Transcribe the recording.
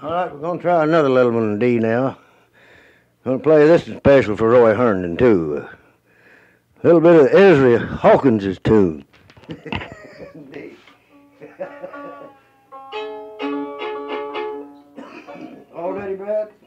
All right, we're going to try another little one in D now. I'm going to play this special for Roy Herndon, too. A little bit of Ezra Hawkins' tune. All ready, Brad?